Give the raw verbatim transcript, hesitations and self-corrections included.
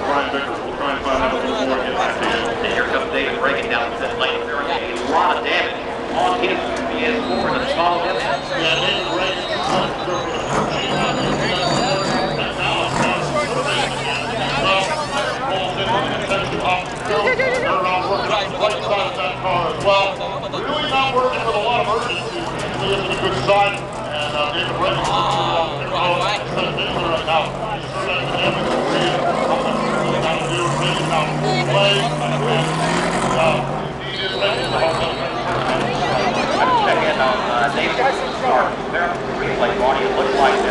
Brian Vickers. We'll try and find out a little more and get back to you. And here comes David Ragan down the pit lane. There is a lot of damage on his B S four and a small hit. Yeah, David Ragan is going to go for the fourteen. And now it's on survey again. Well, rolls in with an intention off the field. They're not working on the right side of that car as well. Really not working with a lot of urgency. Usually isn't a good sign. And uh, David Ragan is going to be on the road instead of David right now. He's surveying the damage to the lead. How much he's really got to do. Ragan now full play. And uh, he is making the whole thing. Check in on uh, David's car. Replay body. It looks like